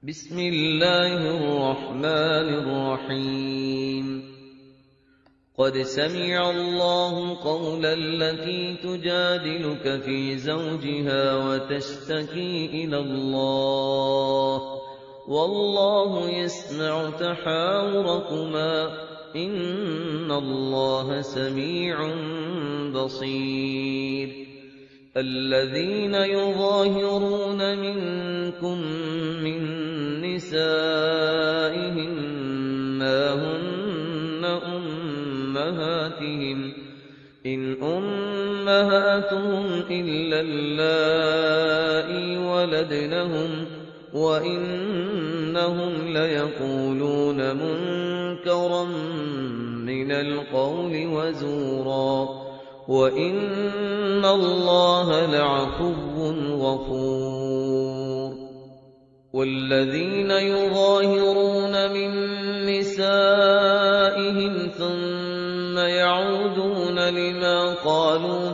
بسم الله الرحمن الرحيم قد سمع الله قول التي تجادلك في زوجها وتشتكي إلى الله والله يسمع تحاوركما إن الله سميع بصير الذين يظاهرون منكم من نسائهم ما هن أمهاتهم إن أمهاتهم إلا اللائي ولدنهم وإنهم ليقولون منكرا من القول وزورا وإن الله لعفو غفور والذين يظاهرون من نسائهم ثم يعودون لما قالوا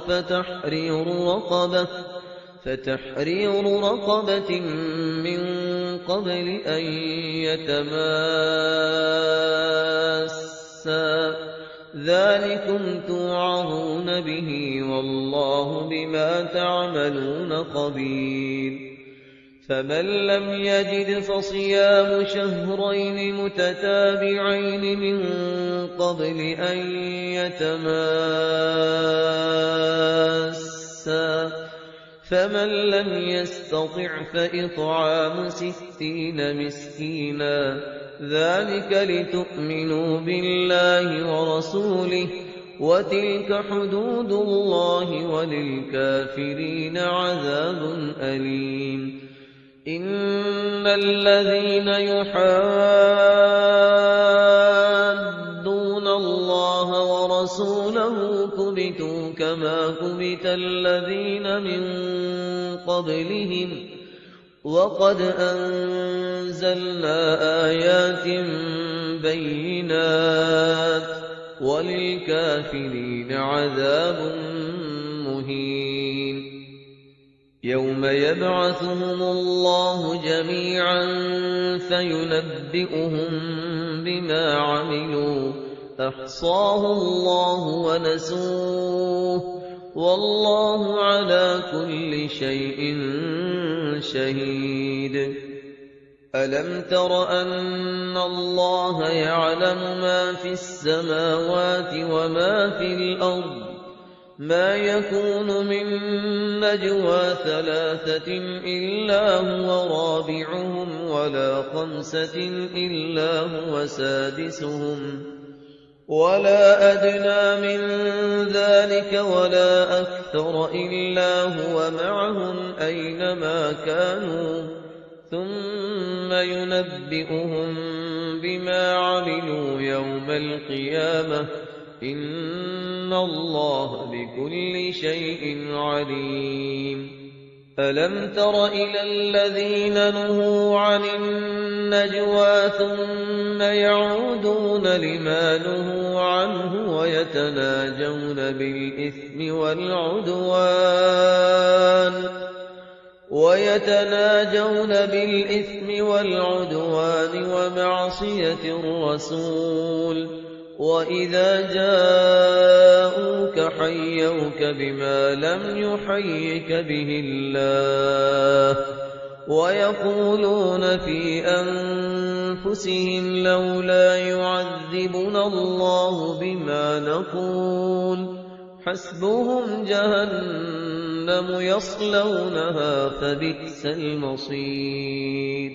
فتحرير رقبة من قبل أن يتماسا ذلكم توعظون به والله بما تعملون خبير فمن لم يجد فصيام شهرين متتابعين من قبل أن يتماسا فمن لم يستطع فإطعام 60 مسكينا ذلك لتؤمنوا بالله ورسوله وتلك حدود الله وللكافرين عذاب أليم إن الذين يحادون الله ورسوله كبتوا كما كبت الذين من قبلهم وقد أنزلنا آيات بينات وللكافرين عذاب مهين يوم يبعثهم الله جميعا فينبئهم بما عملوا أحصاه الله ونسوه والله على كل شيء شهيد ألم تر أن الله يعلم ما في السماوات وما في الأرض ما يكون من نجوى 3 إلا هو رابعهم ولا 5 إلا هو سادسهم ولا أدنى من ذلك ولا أكثر إلا هو معهم أينما كانوا ثم ينبئهم بما عملوا يوم القيامة إن الله بكل شيء عليم ألم تر إلى الذين نهوا عن النجوى ثم يعودون لما نهوا عنه ويتناجون بالإثم والعدوان ومعصية الرسول وإذا جاءوك حيوك بما لم يحيك به الله ويقولون في أنفسهم لولا يعذبنا الله بما نقول حسبهم جهنم يصلونها فبئس المصير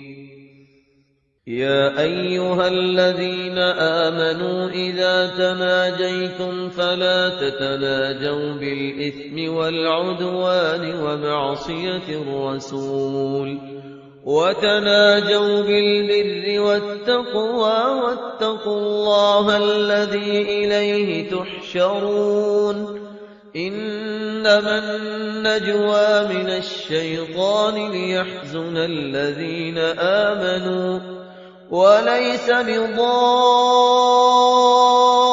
يا أيها الذين آمنوا إذا تناجيتم فلا تتناجوا بالإثم والعدوان ومعصية الرسول وتناجوا بالبر والتقوى واتقوا الله الذي إليه تحشرون إنما النجوى من الشيطان ليحزن الذين آمنوا وليس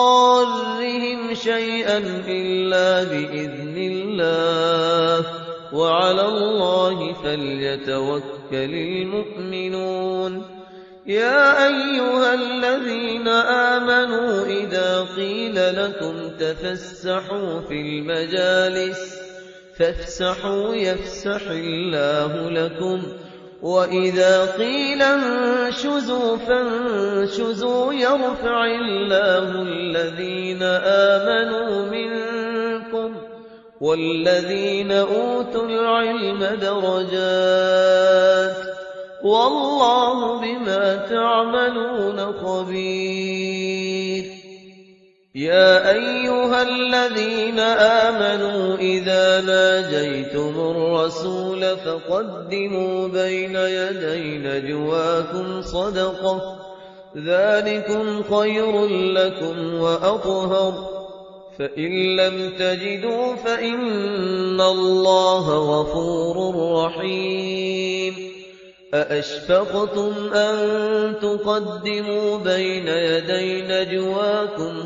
بضارهم شيئا إلا بإذن الله وعلى الله فليتوكل المؤمنون يا أيها الذين آمنوا إذا قيل لكم تفسحوا في المجالس فافسحوا يفسح الله لكم وإذا قيل انشزوا فانشزوا يرفع الله الذين آمنوا منكم والذين أوتوا العلم درجات والله بما تعملون خبير يا أيها الذين آمنوا إذا ناجيتم الرسول فقدموا بين يدي نجواكم صدقة ذلكم خير لكم وأطهر فإن لم تجدوا فإن الله غفور رحيم أأشفقتم أن تقدموا بين يدي نجواكم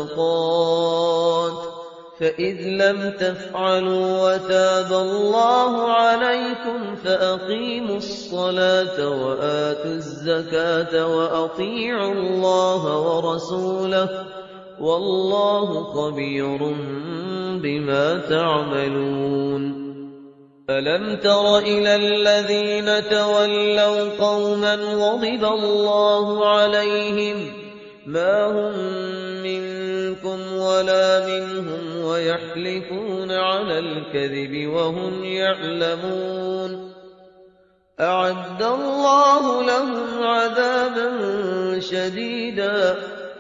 صدقات فإذ لم تفعلوا وتاب الله عليكم فأقيموا الصلاة وآتوا الزكاة وأطيعوا الله ورسوله والله خبير بما تعملون ألم تر إلى الذين تولوا قوما غضب الله عليهم ما هم منكم ولا منهم ويحلفون على الكذب وهم يعلمون أعد الله لهم عذابا شديدا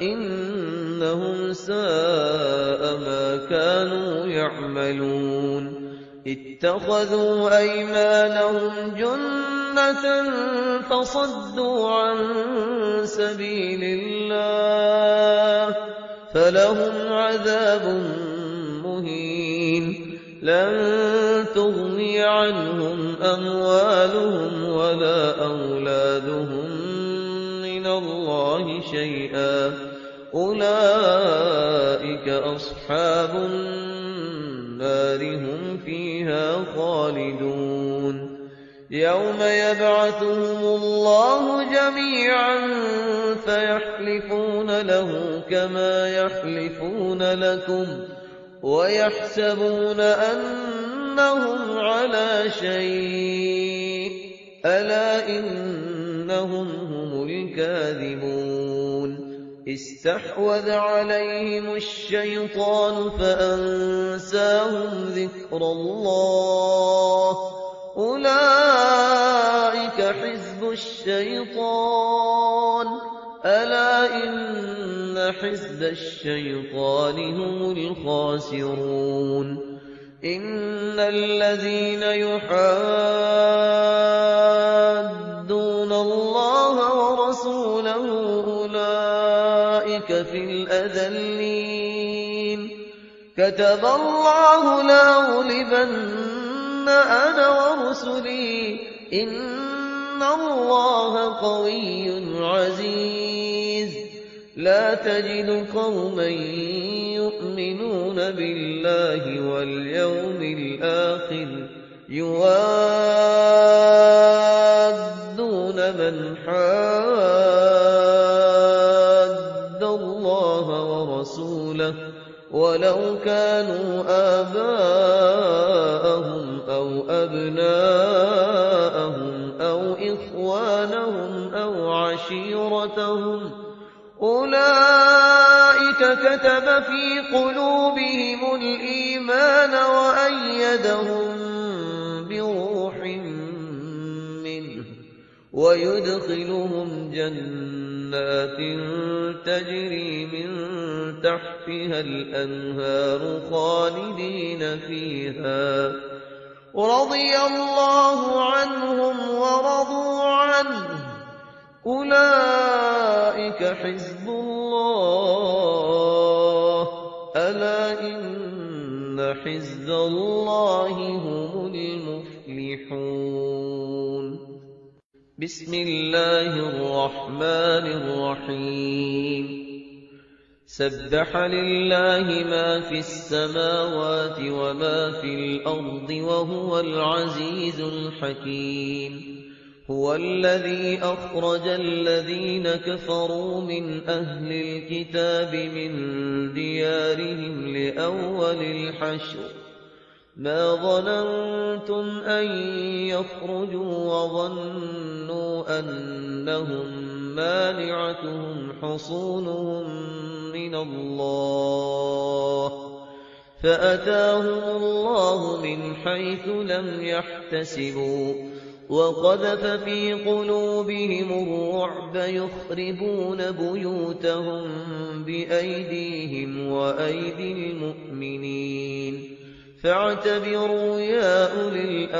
إنهم ساء ما كانوا يعملون اتخذوا أيمانهم جنة فصدوا عن سبيل الله فلهم عذاب مهين لن تغني عنهم أموالهم ولا أولادهم من الله شيئا أولئك أصحاب النار هم فيها خالدون يوم يبعثهم الله جميعا فيحلفون له كما يحلفون لكم ويحسبون أنهم على شيء ألا إنهم هم الكاذبون استحوذ عليهم الشيطان فأنساهم ذكر الله أولئك حزب الشيطان ألا إن حزب الشيطان هم الخاسرون إن الذين يحادون الله ورسوله أولئك في الأذلين كتب الله لأغلبن أنا ورسلي إن الله قوي عزيز لا تجد قوما يؤمنون بالله واليوم الآخر يوادون من حاد الله ورسوله ولو كانوا آباءهم أو أبناءهم أو إخوانهم أو عشيرتهم أولئك كتب في قلوبهم الإيمان وأيدهم بروح منه ويدخلهم جنات تجري من تحتها الأنهار خالدين فيها رضي الله عنهم ورضوا عنه أولئك حزب الله ألا إن حزب الله هم المفلحون بسم الله الرحمن الرحيم سبح لله ما في السماوات وما في الأرض وهو العزيز الحكيم. هو الذي أخرج الذين كفروا من أهل الكتاب من ديارهم لأول الحشر ما ظننتم أن يخرجوا وظنوا أنهم مانعتهم حصونهم من الله فأتاهم الله من حيث لم يحتسبوا وقذف في قلوبهم الرعب يخربون بيوتهم بأيديهم وأيدي المؤمنين فاعتبروا يا أولي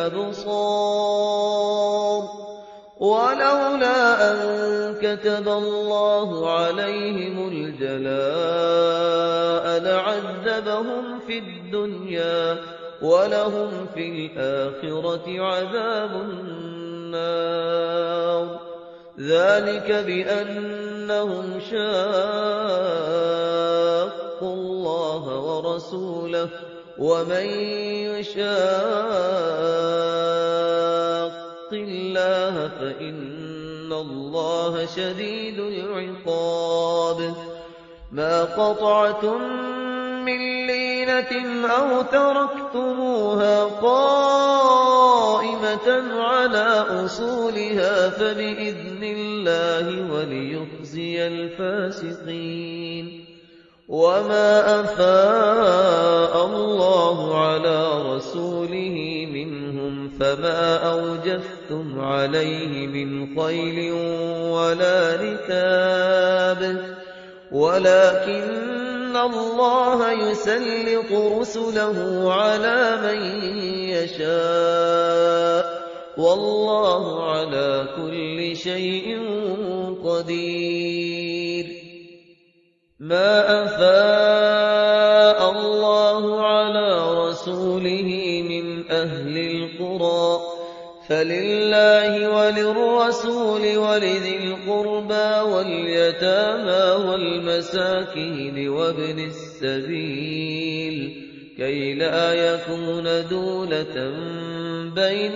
الأبصار. ولولا أن كتب الله عليهم الجلاء لعذبهم في الدنيا ولهم في الآخرة عذاب النار ذلك بأنهم شاقوا الله ورسوله ومن يشاق الله فإن الله شديد العقاب. ما قطعتم من لينة أو تركتموها قائمة على أصولها فبإذن الله وليخزي الفاسقين. وما أفاء الله على رسوله منهم فما أوجفتم عليه من خيل ولا ركاب ولكن الله يسلط رسله على من يشاء والله على كل شيء قدير. ما أفاء الله على رسوله من أهل القرى فلله وللرسول ولذي القربى واليتامى والمساكين وابن السبيل كي لا يكون دولة بين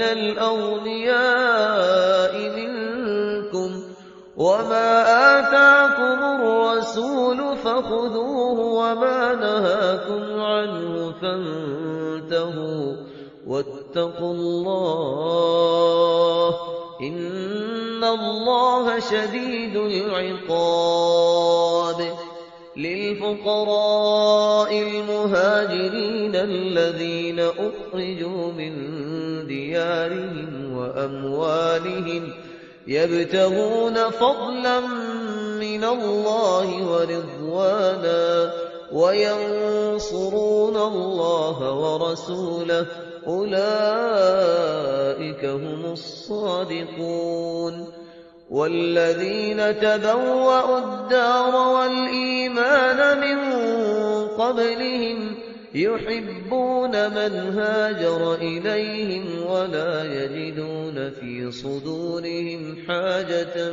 الأغنياء منكم وما آتاكم الرسول فخذوه وما نهاكم عنه فانتهوا واتقوا الله إن الله شديد العقاب. للفقراء المهاجرين الذين أخرجوا من ديارهم وأموالهم يبتغون فضلا من الله ورضوانا وينصرون الله ورسوله أولئك هم الصادقون. والذين تبوأوا الدار والإيمان من قبلهم يحبون من هاجر إليهم ولا يجدون في صدورهم حاجة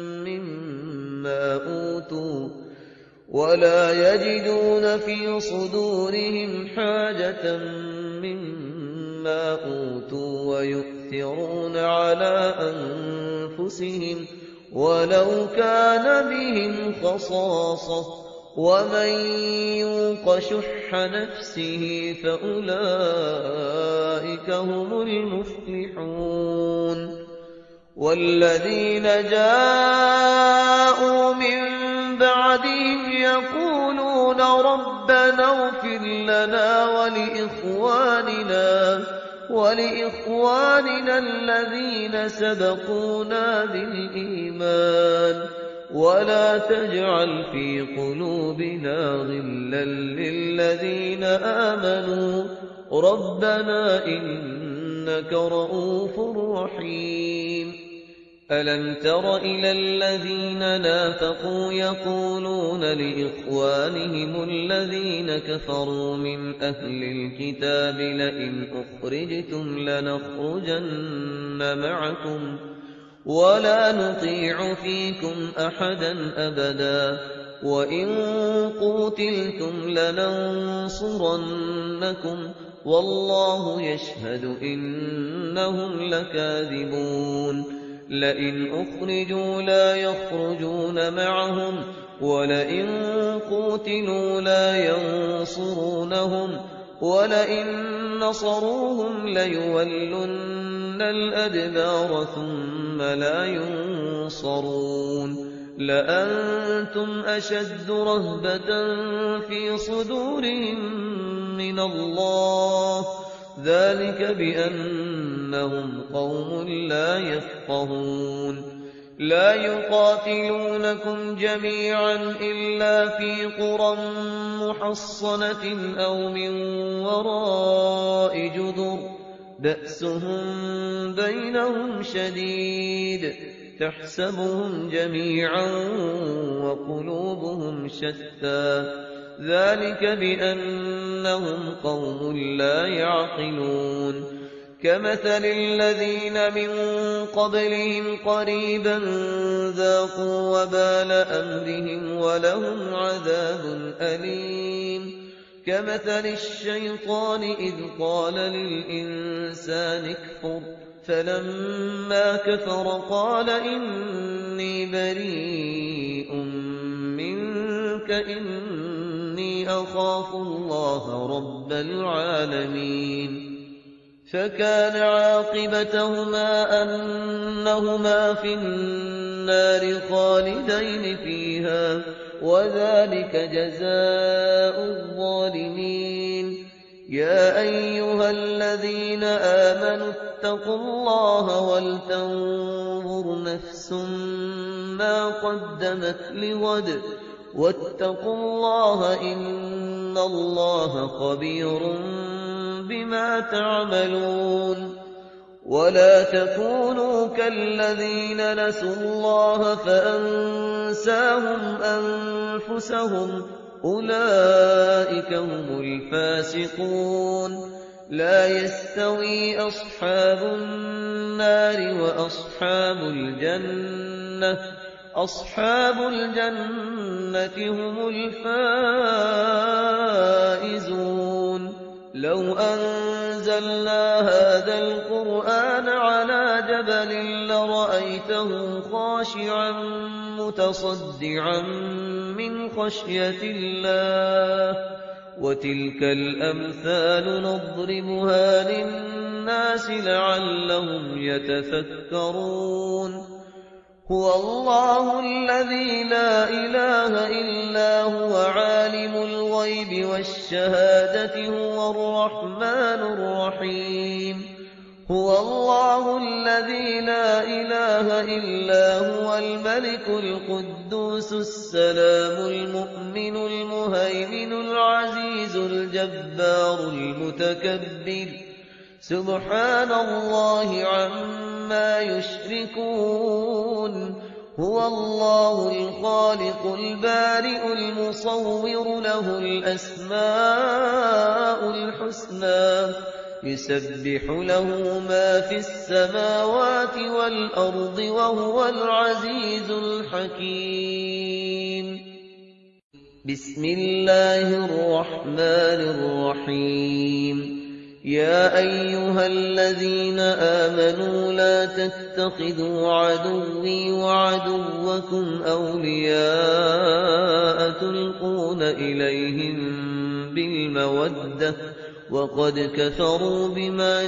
مما أوتوا ويؤثرون على أنفسهم ولو كان بهم خصاصة ومن يوق شح نفسه فأولئك هم المفلحون. والذين جاءوا من بعدهم يقولون ربنا اغفر لنا ولإخواننا الذين سبقونا بالإيمان ولا تجعل في قلوبنا غلا للذين آمنوا ربنا إنك رؤوف رحيم. ألم تر إلى الذين نافقوا يقولون لإخوانهم الذين كفروا من أهل الكتاب لئن أخرجتم لنخرجن معكم ولا نطيع فيكم أحدا أبدا وإن قوتلتم لننصرنكم والله يشهد إنهم لكاذبون لئن أخرجوا لا يخرجون معهم ولئن قوتلوا لا ينصرونهم ولئن نصروهم ليولن الأدبار ثم لا ينصرون لأنتم أشد رهبة في صدورهم من الله ذلك بأنهم قوم لا يفقهون لا يقاتلونكم جميعا إلا في قرى محصنة أو من وراء جدر بأسهم بينهم شديد تحسبهم جميعا وقلوبهم شتى ذلك بأنهم قوم لا يعقلون كمثل الذين من قبلهم قريبا ذاقوا وبال أمرهم ولهم عذاب أليم كمثل الشيطان إذ قال للإنسان اكفر فلما كفر قال إني بريء منك إني أخاف الله رب العالمين فكان عاقبتهما أنهما في النار خالدين فيها وذلك جزاء الظالمين يا أيها الذين آمنوا اتقوا الله ولتنظر نفس ما قدمت لغد واتقوا الله إن الله خبير بما تعملون ولا تكونوا كالذين نسوا الله فأنساهم أنفسهم أولئك هم الفاسقون لا يستوي أصحاب النار وأصحاب الجنة أصحاب الجنة هم الفائزون لو أنزلنا هذا القرآن على جبل لرأيته خاشعا متصدعا من خشية الله وتلك الأمثال نضربها للناس لعلهم يتفكرون هو الله الذي لا إله إلا هو عالم الغيب والشهادة هو الرحمن الرحيم هو الله الذي لا إله إلا هو الملك القدوس السلام المؤمن المهيمن العزيز الجبار المتكبر سبحان الله عما يشركون هو الله الخالق البارئ المصور له الأسماء الحسنى يسبح له ما في السماوات والأرض وهو العزيز الحكيم بسم الله الرحمن الرحيم يا أيها الذين آمنوا لا تتخذوا عدوي وعدوكم أولياء تلقون إليهم بالمودة وقد كفروا بما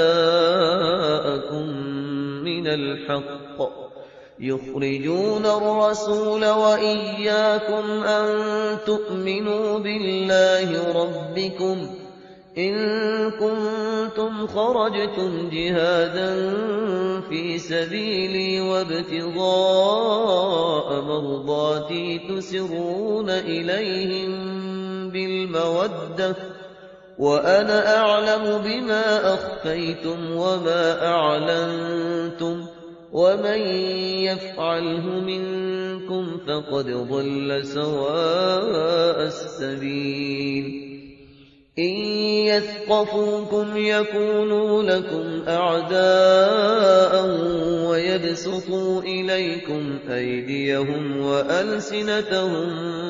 جاءكم من الحق يخرجون الرسول وإياكم أن تؤمنوا بالله ربكم إن كنتم خرجتم جهادا في سبيلي وابتغاء مرضاتي تسرون إليهم بالمودة وأنا أعلم بما أخفيتم وما أعلنتم ومن يفعله منكم فقد ضل سواء السبيل إن يثقفوكم يكونوا لكم أعداء ويبسطوا إليكم أيديهم وألسنتهم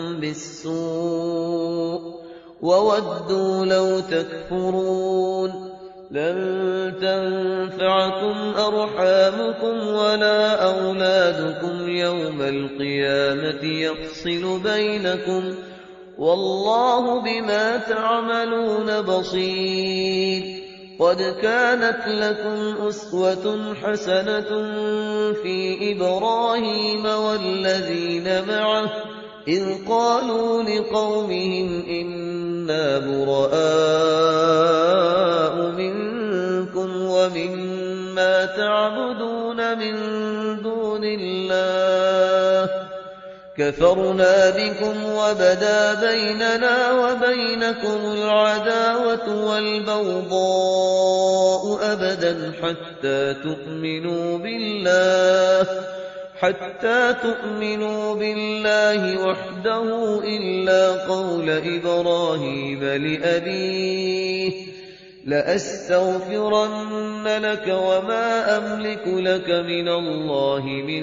بالسوء وودوا لو تكفرون لن تنفعكم أرحامكم ولا أولادكم يوم القيامة يفصل بينكم والله بما تعملون بصير قد كانت لكم أسوة حسنة في إبراهيم والذين معه إذ قالوا لقومهم إنا براء منكم ومما تعبدون من دون الله كفرنا بكم وبدا بيننا وبينكم العداوة والبغضاء أبدا حتى تؤمنوا بالله وحده إلا قول إبراهيم لأبيه لأستغفرن لك وما أملك لك من الله من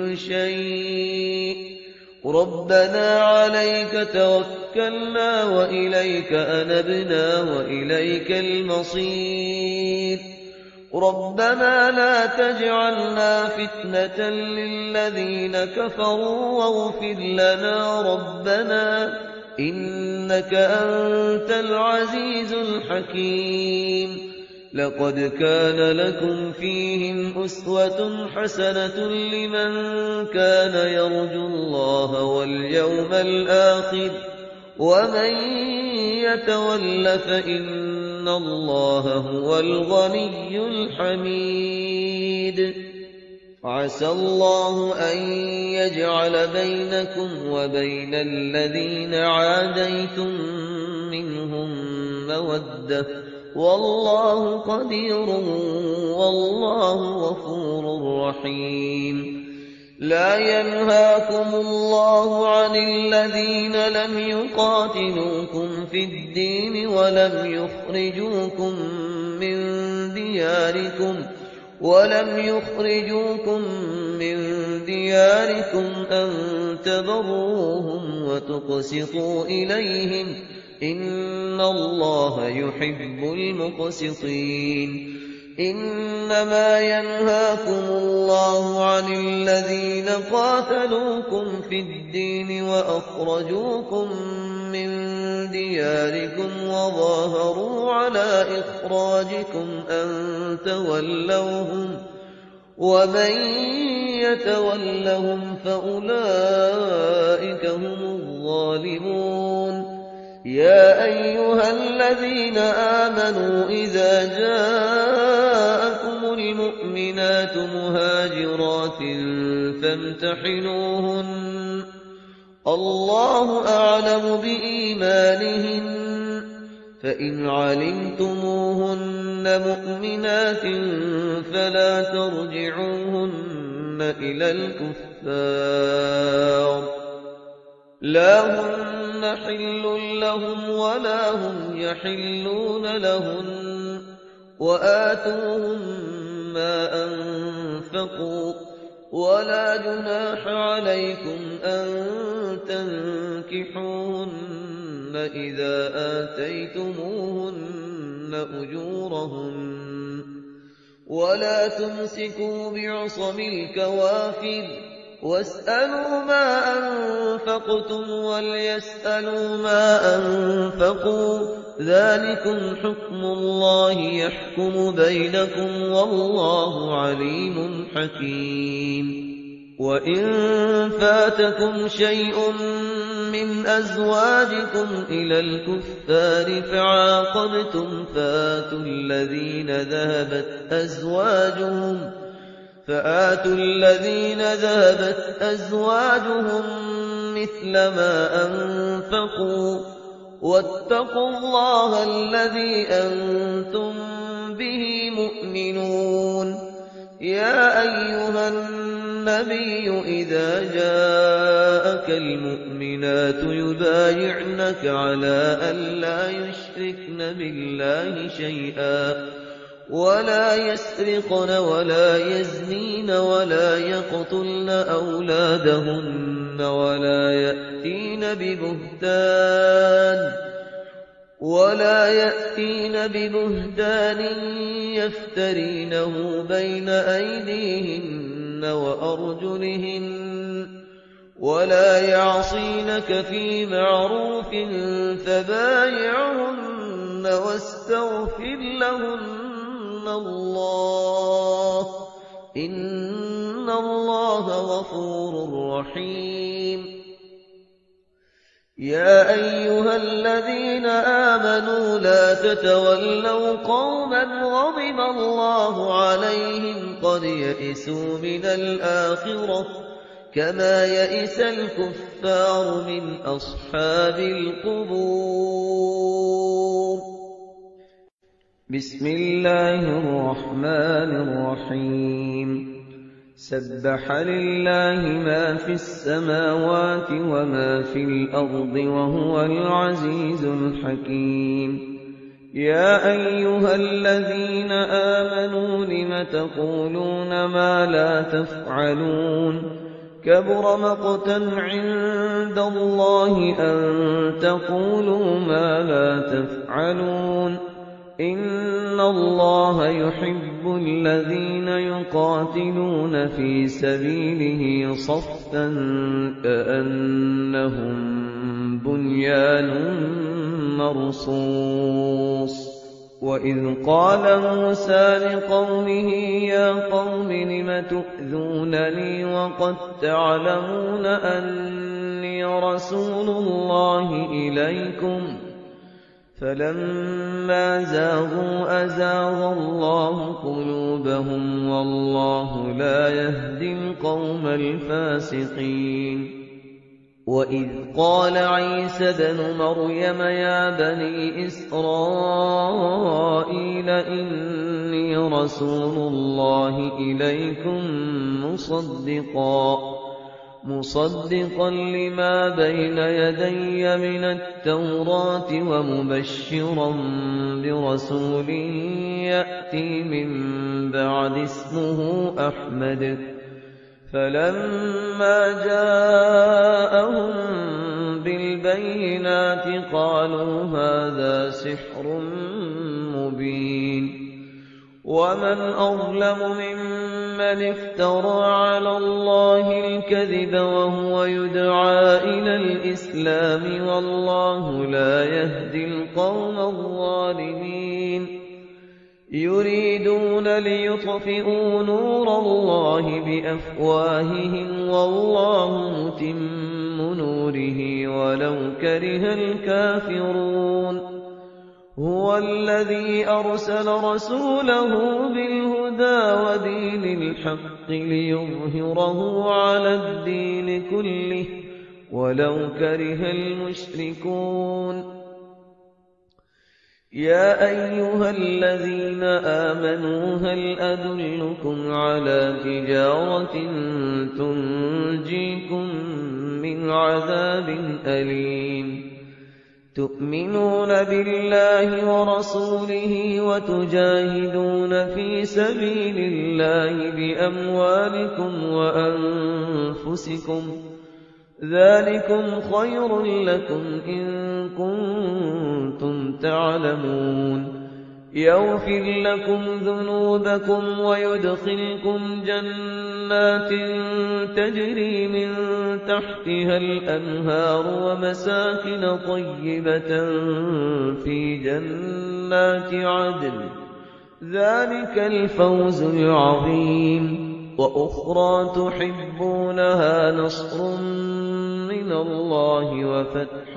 شيء ربنا عليك توكلنا وإليك أنبنا وإليك المصير ربنا لا تجعلنا فتنة للذين كفروا واغفر لنا ربنا إنك أنت العزيز الحكيم لقد كان لكم فيهم أسوة حسنة لمن كان يرجو الله واليوم الآخر ومن يتول فإن الله هو الغني الحميد عسى الله أن يجعل بينكم وبين الذين عاديتم منهم مودة والله قدير والله غفور رحيم لا ينهاكم الله عن الذين لم يقاتلوكم في الدين ولم يخرجوكم من دياركم أن تبروهم وتقسطوا إليهم إن الله يحب المقسطين إنما ينهاكم الله عن الذين قاتلوكم في الدين وأخرجوكم من دياركم وظاهروا على إخراجكم أن تولوهم ومن يتولهم فأولئك هم الظالمون يا أيها الذين آمنوا إذا جاءكم المؤمنات مهاجرات فامتحنوهن الله أعلم بإيمانهن فإن علمتموهن مؤمنات فلا ترجعوهن إلى الكفار لا هن حل لهم ولا هم يحلون لهن وآتوهم ما أنفقوا ولا جناح عليكم أن تنكحوهن إذا آتيتموهن أجورهن ولا تمسكوا بعصم الكوافر واسألوا ما أنفقتم وليسألوا ما أنفقوا ذلكم حكم الله يحكم بينكم والله عليم حكيم وإن فاتكم شيء من أزواجكم إلى الكفار فعاقبتم فآتوا الذين ذهبت أزواجهم مثل ما أنفقوا واتقوا الله الذي أنتم به مؤمنون يا أيها النبي إذا جاءك المؤمنات يبايعنك على أن لا يشركن بالله شيئا ولا يسرقن ولا يزنين ولا يقتلن أولادهن ولا يأتين ببهتان يفترينه بين أيديهن وأرجلهن ولا يعصينك في معروف فبايعهن واستغفر لهن الله إن الله غفور رحيم. يا أيها الذين آمنوا لا تتولوا قوما غضب الله عليهم قد يئسوا من الآخرة كما يئس الكفار من أصحاب القبور. بسم الله الرحمن الرحيم. سبح لله ما في السماوات وما في الأرض وهو العزيز الحكيم. يا أيها الذين آمنوا لم تقولون ما لا تفعلون كبر مقتا عند الله أن تقولوا ما لا تفعلون إن الله يحب الذين يقاتلون في سبيله صفا كأنهم بنيان مرصوص. وإذ قال موسى لقومه يا قوم لم تؤذونني وقد تعلمون أني رسول الله إليكم فلما زاغوا أزاغ الله قلوبهم والله لا يهدي القوم الفاسقين. وإذ قال عيسى ابن مريم يا بني إسرائيل إني رسول الله إليكم مصدقا لما بين يدي من التوراة ومبشرا برسول يأتي من بعد اسمه أحمد. فلما جاءهم بالبينات قالوا هذا سحر مبين. ومن أظلم ممن افترى على الله الكذب وهو يدعى إلى الإسلام والله لا يهدي القوم الظالمين. يريدون ليطفئوا نور الله بأفواههم والله متم نوره ولو كره الكافرون. هو الذي أرسل رسوله بالهدى ودين الحق ليظهره على الدين كله ولو كره المشركون. يا أيها الذين آمنوا هل أدلكم على تجارة تنجيكم من عذاب أليم تؤمنون بالله ورسوله وتجاهدون في سبيل الله بأموالكم وأنفسكم ذلكم خير لكم إن كنتم تعلمون. يغفر لكم ذنوبكم ويدخلكم جنات تجري من تحتها الأنهار ومساكن طيبة في جنات عدن ذلك الفوز العظيم. وأخرى تحبونها نصر من الله وفتح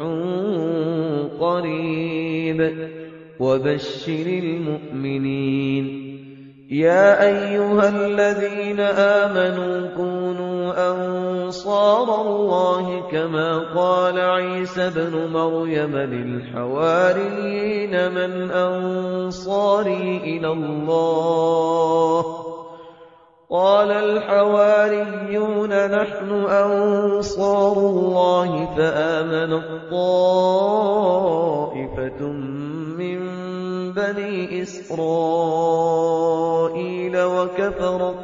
قريب وبشر المؤمنين. يا أيها الذين آمنوا كونوا أنصار الله كما قال عيسى ابن مريم للحواريين من أنصاري إلى الله قال الحواريون نحن أنصار الله فآمنت طائفة من بني إسرائيل وكفرت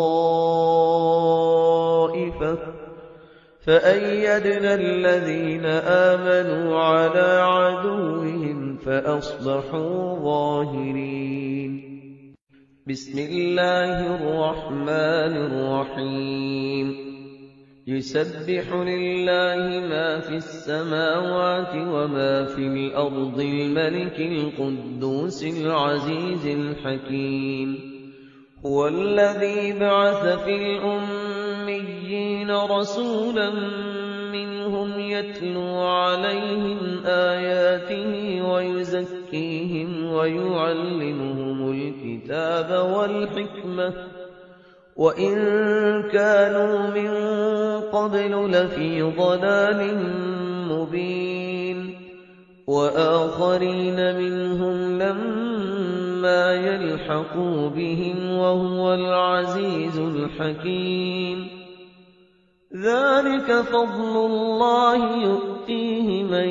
طائفة فأيدنا الذين آمنوا على عدوهم فأصبحوا ظاهرين. بسم الله الرحمن الرحيم. يسبح لله ما في السماوات وما في الأرض الملك القدوس العزيز الحكيم. هو الذي بعث في الأميين رسولا منهم يتلو عليهم آياته ويزكيهم ويعلمهم الكتاب والحكمة وإن كانوا من قبل لفي ضلال مبين. وآخرين منهم لما يلحقوا بهم وهو العزيز الحكيم. ذلك فضل الله يؤتيه من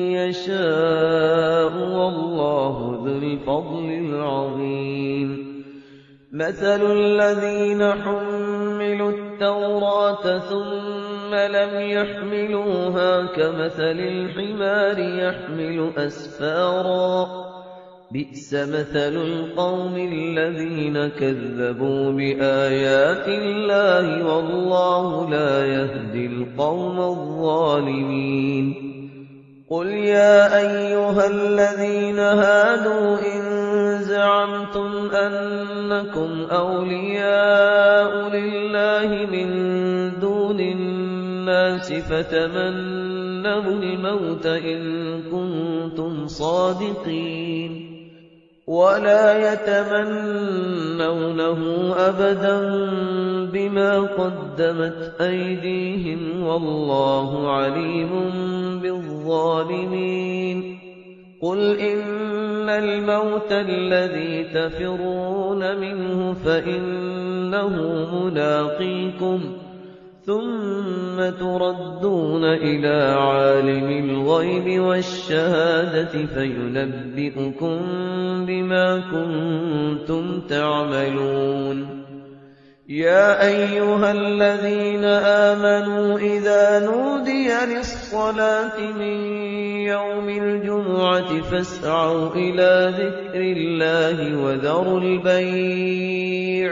يشاء والله ذو الفضل العظيم. مثل الذين حملوا التوراة ثم لم يحملوها كمثل الحمار يحمل أسفارا بئس مثل القوم الذين كذبوا بآيات الله والله لا يهدي القوم الظالمين. قل يا أيها الذين هادوا إن زعمتم أنكم أولياء لله من دون الناس فتمنوا الموت إن كنتم صادقين ولا يتمنونه أبدا بما قدمت أيديهم والله عليم بالظالمين. قل إن الموت الذي تفرون منه فإنه ملاقيكم ثم تردون إلى عالم الغيب والشهادة فينبئكم بما كنتم تعملون. يا أيها الذين آمنوا إذا نودي للصلاة من يوم الجمعة فاسعوا إلى ذكر الله وذروا البيع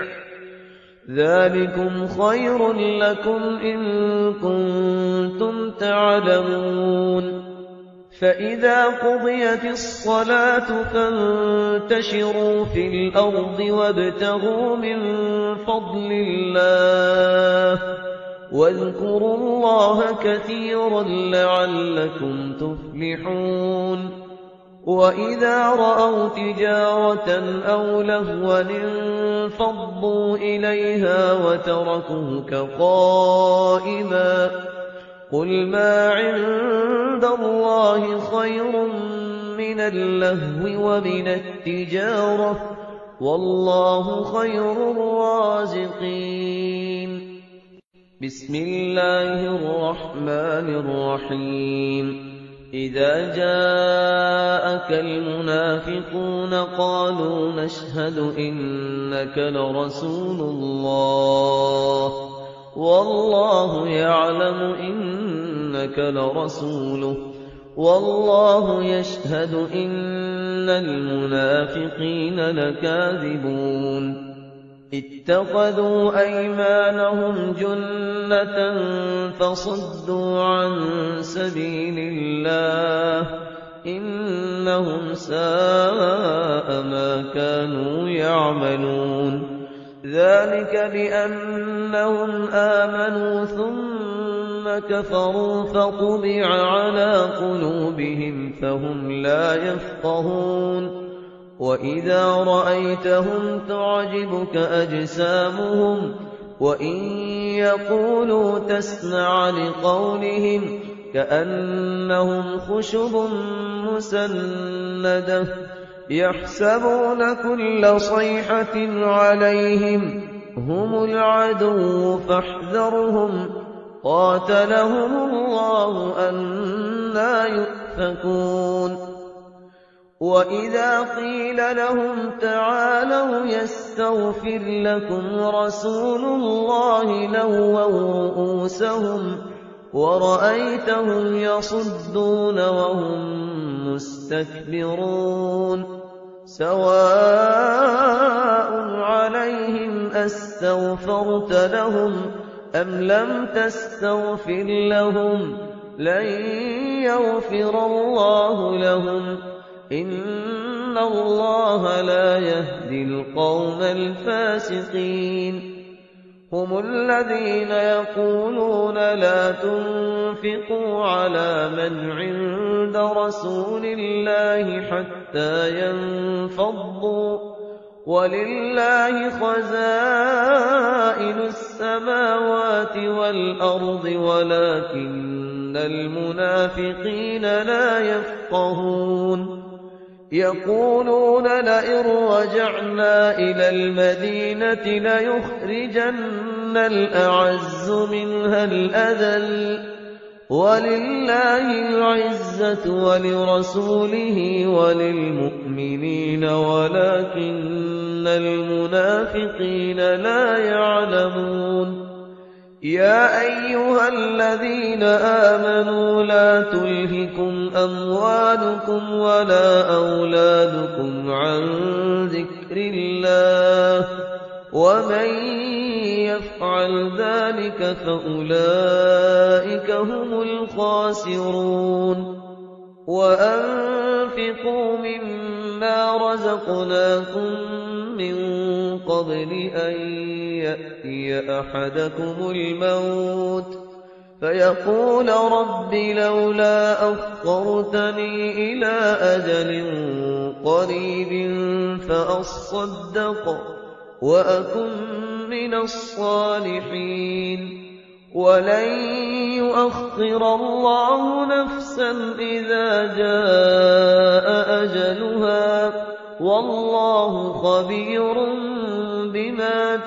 ذلكم خير لكم إن كنتم تعلمون. فإذا قضيت الصلاة فانتشروا في الأرض وابتغوا من فضل الله واذكروا الله كثيرا لعلكم تفلحون. وإذا رأوا تجارة أو لهوا انفضوا إليها وتركوك قائما قل ما عند الله خير من اللهو ومن التجارة والله خير الرازقين. بسم الله الرحمن الرحيم. إذا جاءك المنافقون قالوا نشهد إنك لرسول الله والله يعلم إنك لرسوله والله يشهد إن المنافقين لكاذبون. اتخذوا أيمانهم جنة فصدوا عن سبيل الله إنهم ساء ما كانوا يعملون. ذلك بأنهم آمنوا ثم كفروا فطبع على قلوبهم فهم لا يفقهون. وإذا رأيتهم تعجبك أجسامهم وإن يقولوا تسمع لقولهم كأنهم خشب مسندة يحسبون كل صيحة عليهم هم العدو فاحذرهم قاتلهم الله أنى يؤفكون وإذا قيل لهم تعالوا يستغفر لكم رسول الله لووا رؤوسهم ورأيتهم يصدون وهم مستكبرون سواء عليهم أستغفرت لهم أم لم تستغفر لهم لن يغفر الله لهم إن الله لا يهدي القوم الفاسقين هم الذين يقولون لا تنفقوا على من عند رسول الله حتى ينفضوا ولله خزائن السماوات والأرض ولكن المنافقين لا يفقهون يقولون لئن رجعنا إلى المدينة ليخرجن الأعز منها الأذل ولله العزة ولرسوله وللمؤمنين ولكن المنافقين لا يعلمون يا أيها الذين آمنوا لا تلهكم أموالكم ولا أولادكم عن ذكر الله ومن يفعل ذلك فأولئك هم الخاسرون وأنفقوا مما رزقناكم من قبل أن يأتي أحدكم الموت فيقول رب لولا أخرتني إلى أجل قريب فأصدق وأكن من الصالحين ولن يؤخر الله نفسا إذا جاء أجلها والله خبير بما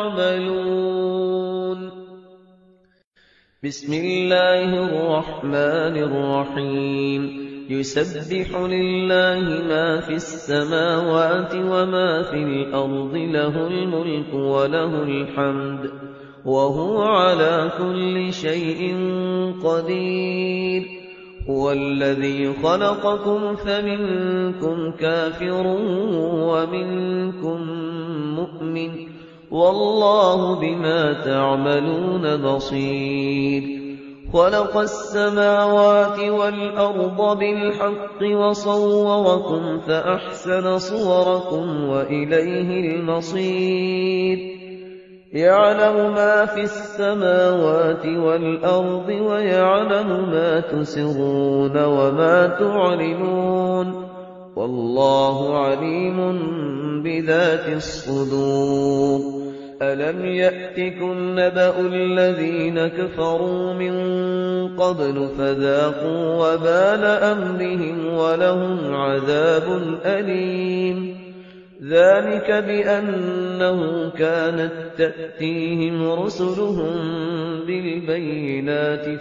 تعملون بسم الله الرحمن الرحيم يسبح لله ما في السماوات وما في الأرض له الملك وله الحمد وهو على كل شيء قدير هو الذي خلقكم فمنكم كافر ومنكم مؤمن والله بما تعملون بصير خلق السماوات والأرض بالحق وصوركم فأحسن صوركم وإليه المصير يعلم ما في السماوات والأرض ويعلم ما تسرون وما تعلنون والله عليم بذات الصدور ألم يأتكم نبأ الذين كفروا من قبل فذاقوا وبال أمرهم ولهم عذاب أليم ذلك بأنه كانت تأتيهم رسلهم بالبينات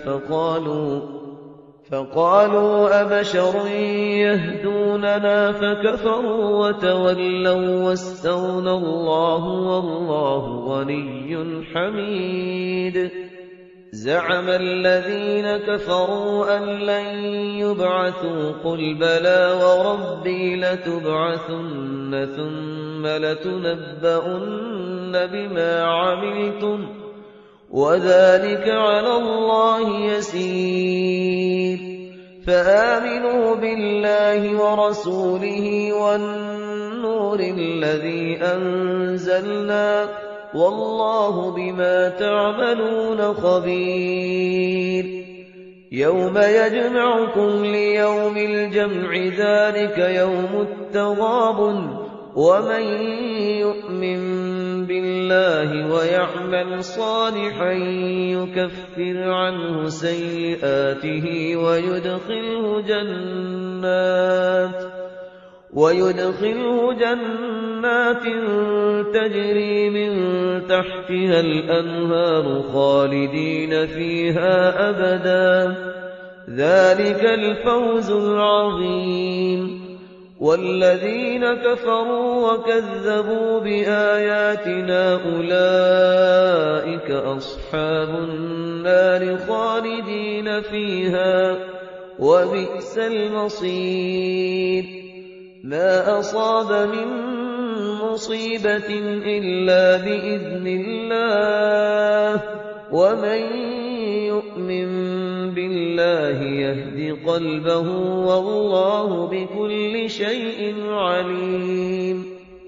فقالوا أبشر يهدوننا فكفروا وتولوا واستغنى الله والله غني حميد زعم الذين كفروا أن لن يبعثوا قل بلى وربي لتبعثن ثم لتنبؤن بما عملتم وذلك على الله يسير فآمنوا بالله ورسوله والنور الذي أنزلنا والله بما تعملون خبير يوم يجمعكم ليوم الجمع ذلك يوم التغابن ومن يؤمن بالله ويعمل صالحا يكفر عنه سيئاته ويدخله جنات تجري من تحتها الأنهار خالدين فيها أبدا، ذلك الفوز العظيم. والذين كفروا وكذبوا بآياتنا أولئك أصحاب النار خالدين فيها، وبئس المصير. ما أصاب من مصيبة إلا بإذن الله، ومن يؤمن بالله يهد قلبه، والله بكل شيء عليم.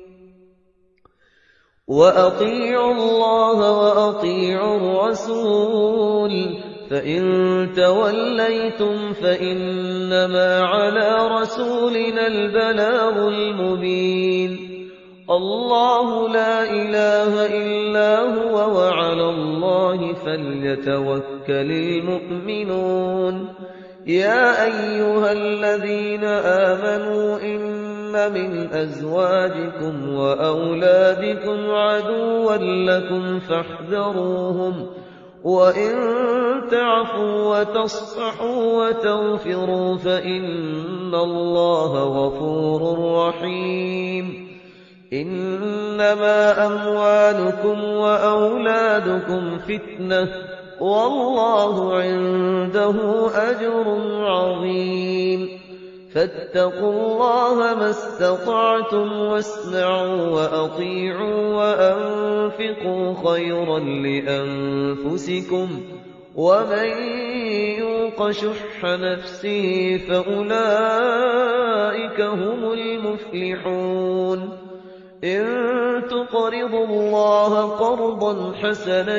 وأطيعوا الله وأطيعوا الرسول، فإن توليتم فإنما على رسولنا البلاغ المبين. الله لا إله إلا هو، وعلى الله فليتوكل المؤمنون. يا أيها الذين آمنوا إن من أزواجكم وأولادكم عدوا لكم فاحذروهم، وإن تعفوا وتصفحوا وتغفروا فإن الله غفور رحيم. إنما أموالكم وأولادكم فتنة، والله عنده أجر عظيم. فاتقوا الله ما استطعتم، واسمعوا وأطيعوا وأنفقوا خيرا لأنفسكم، ومن يوق شح نفسه فأولئك هم المفلحون. إن تقرضوا الله قرضا حسنا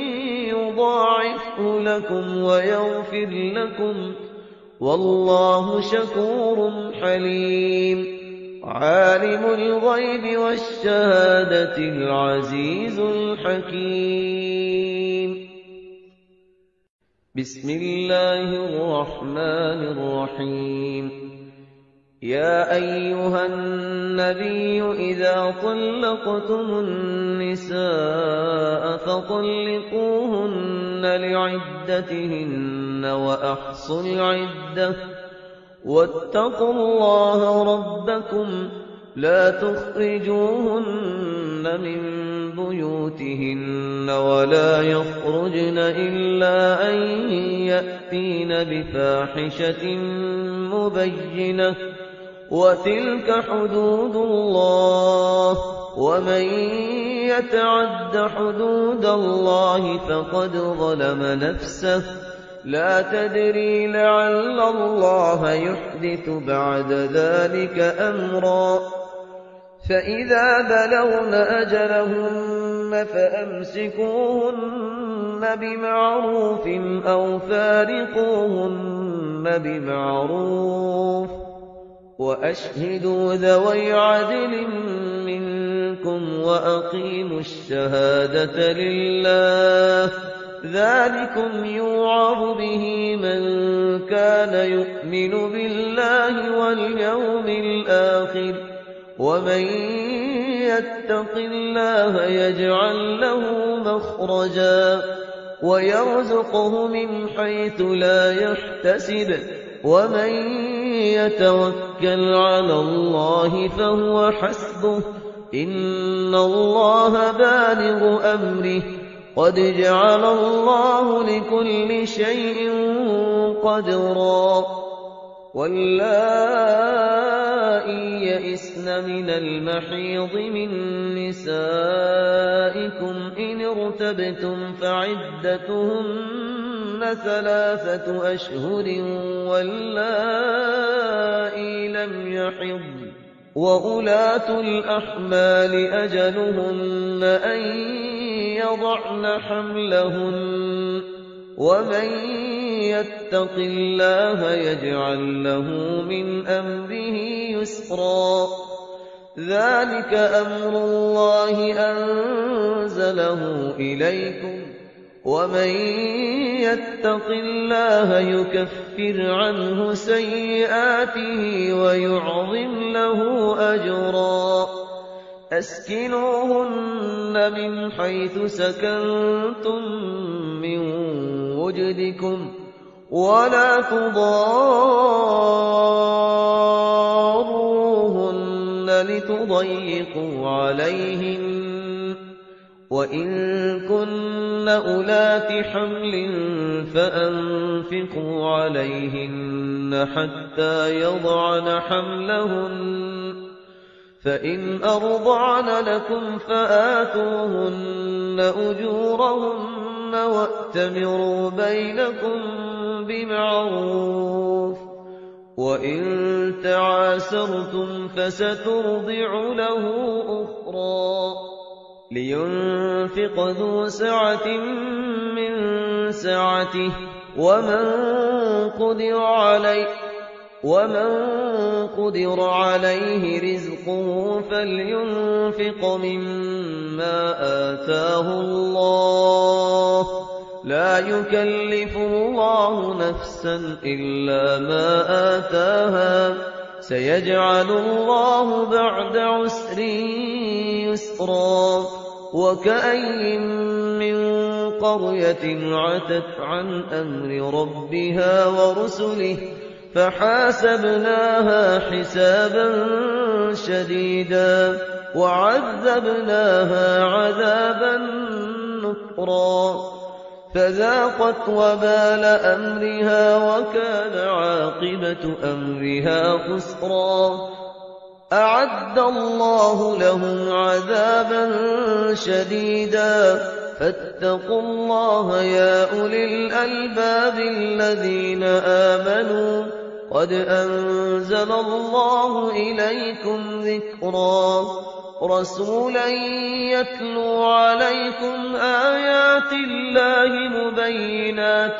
يضاعفه لكم ويغفر لكم، والله شكور حليم. عالم الغيب والشهادة العزيز الحكيم. بسم الله الرحمن الرحيم. يا أيها النبي إذا طلقتم النساء فطلقوهن لعدتهن وأحصوا العدة، واتقوا الله ربكم لا تخرجوهن من بيوتهن ولا يخرجن إلا أن يأتين بفاحشة مبينة، وتلك حدود الله، ومن يتعد حدود الله فقد ظلم نفسه. لا تدري لعل الله يحدث بعد ذلك أمرا. فإذا بلغن أجلهن فأمسكوهن بمعروف أو فارقوهن بمعروف، وأشهدوا ذوي عدل منكم وأقيموا الشهادة لله، ذلكم يوعظ به من كان يؤمن بالله واليوم الآخر، ومن يتق الله يجعل له مخرجا ويرزقه من حيث لا يحتسب، ومن يتوكل على الله فهو حسبه، إن الله بالغ أمره، قد جعل الله لكل شيء قدرا. واللائي يئسن من المحيض من نسائكم إن ارتبتم فعدتهن 3 أشهر، واللائي لم يحضن، وأولاة الأحمال أجلهن أن يضعن حملهن، ومن يتق الله يجعل له من أمره يسرا. ذلك أمر الله أنزله إليكم، ومن يتق الله يكفر عنه سيئاته ويعظم له أجرا أسكنوهن من حيث سكنتم من وجدكم ولا تضاروهن لتضيقوا عليهن وإن كن أولات حمل فأنفقوا عليهن حتى يضعن حملهن فإن أرضعن لكم فآتوهن أجورهن وأتمروا بينكم بمعروف وإن تعاسرتم فسترضع له أخرى لينفق ذو سعة من سعته ومن قدر عليه رزقه فلينفق مما آتاه الله لا يكلف الله نفسا إلا ما آتاها سيجعل الله بعد عسر يسرا وكأين من قرية عتت عن أمر ربها ورسله فحاسبناها حسابا شديدا وعذبناها عذابا نكرا فذاقت وبال أمرها وكان عاقبة أمرها خسرا أعد الله لهم عذابا شديدا فاتقوا الله يا أولي الألباب الذين آمنوا قد أنزل الله إليكم ذكرا رسولا يتلو عليكم آيات الله مبينات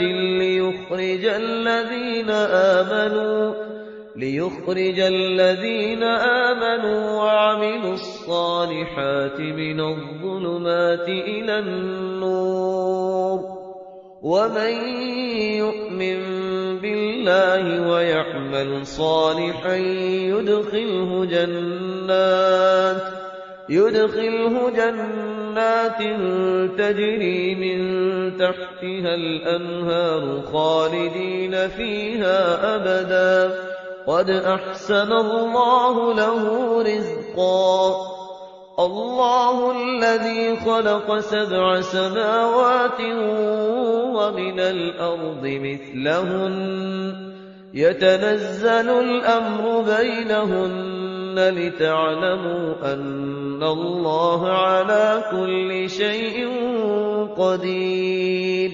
ليخرج الذين آمنوا وعملوا الصالحات من الظلمات إلى النور ومن يؤمن بالله ويعمل صالحا يدخله جنات تجري من تحتها الأنهار خالدين فيها أبدا قد أحسن الله له رزقا الله الذي خلق 7 سماوات ومن الأرض مثلهن يتنزل الأمر بينهن لتعلموا أن الله على كل شيء قدير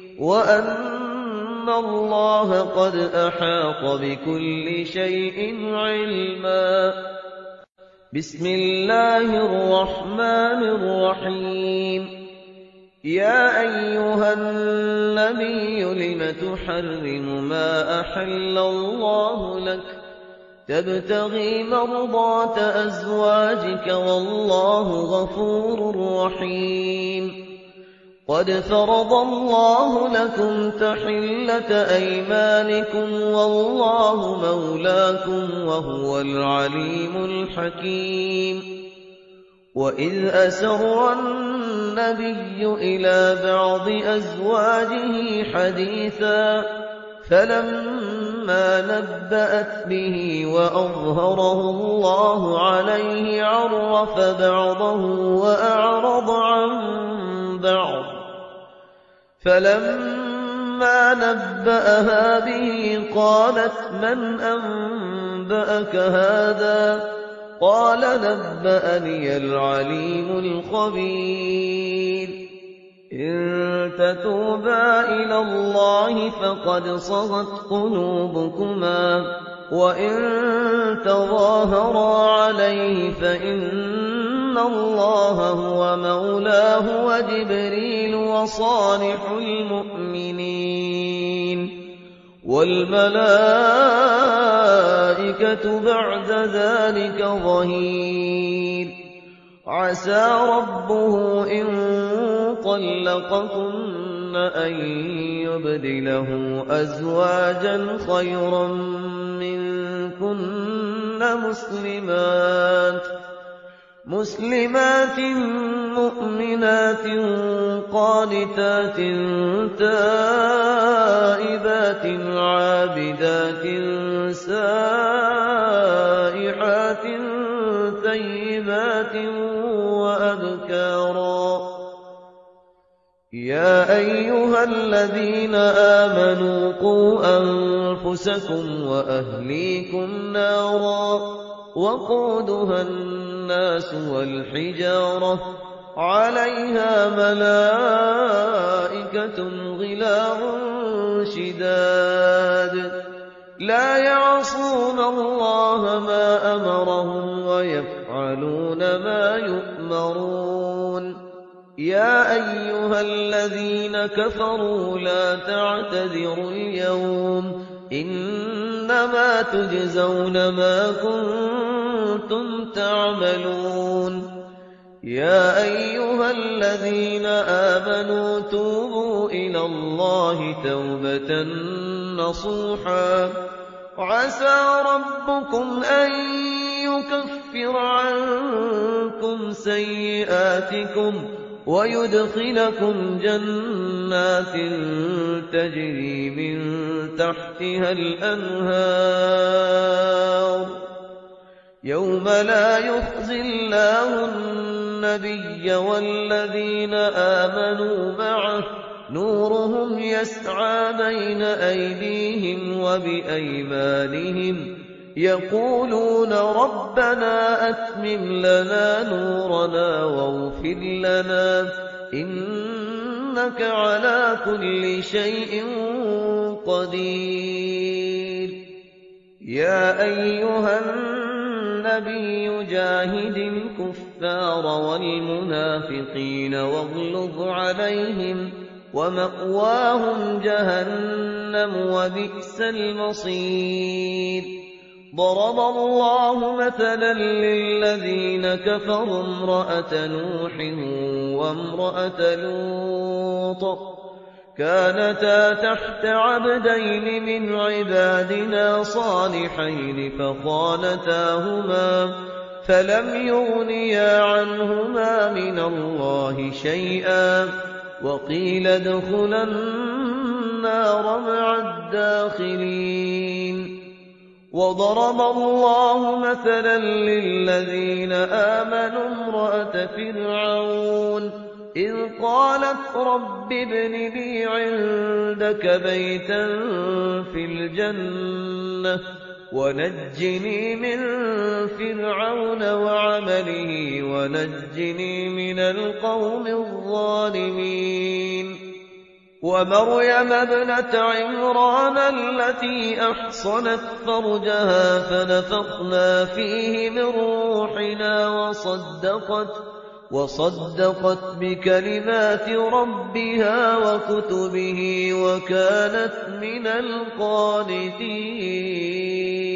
وأن الله قد أحاط بكل شيء علما بسم الله الرحمن الرحيم يا أيها النبي لم تحرم ما أحل الله لك تبتغي مرضات أزواجك والله غفور رحيم قد فرض الله لكم تحلة أيمانكم والله مولاكم وهو العليم الحكيم وإذ أسر النبي إلى بعض أزواجه حديثا فلما نبأت به وأظهره الله عليه عرف بعضه وأعرض عن بعض فلما نبأها به قالت من أنبأك هذا قال نبأني العليم الخبير إن تتوبا إلى الله فقد صغت قلوبكما وإن تظاهرا عليه فإن الله هو مولاه وجبريل وصالح المؤمنين والملائكة بعد ذلك ظهير عسى ربه إن طلقكن أن يبدله أزواجا خيرا منكن مسلمات مؤمنات قانتات تائبات عابدات سائحات ثيبات وأبكارا. يا أيها الذين آمنوا قوا أنفسكم وأهليكم نارا وقودها الناس والحجارة عليها ملائكة غلاظ شداد لا يعصون الله ما أمرهم ويفعلون ما يؤمرون. يا أيها الذين كفروا لا تعتذروا اليوم إنما تجزون ما كنتم تعملون. يا أيها الذين آمنوا توبوا إلى الله توبة نصوحا عسى ربكم أن يكفر عنكم سيئاتكم ويدخلكم جنات تجري من تحتها الأنهار يوم لا يخزي الله النبي والذين آمنوا معه نورهم يسعى بين أيديهم وبأيمانهم يقولون ربنا أتمم لنا نورنا واغفر لنا إنك على كل شيء قدير. يا أيها النبي جاهد الكفار والمنافقين واغلظ عليهم ومأواهم جهنم وبئس المصير. ضرب الله مثلا للذين كفروا امرأة نوح وامرأة لوط كانتا تحت عبدين من عبادنا صالحين فخانتاهما فلم يغنيا عنهما من الله شيئا وقيل ادخلا النار مع الداخلين. وضرب الله مثلا للذين آمنوا امرأة فرعون إذ قالت رب ابن لي عندك بيتا في الجنة ونجني من فرعون وعمله ونجني من القوم الظالمين. ومريم ابنة عمران التي أحصنت فرجها فنفخنا فيه من روحنا وصدقت بكلمات ربها وكتبه وكانت من القانتين.